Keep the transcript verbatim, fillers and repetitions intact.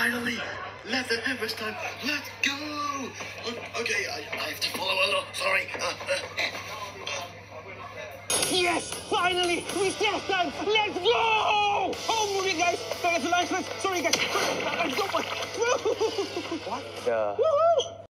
Finally, let the hammer time. Let's go. O- Okay, I, I have to follow along. Sorry. Uh, uh, Yes, finally, we still done. Let's go! Oh, moving, guys. There's a license. Sorry, guys. Sorry, let's go. What? The Woohoo!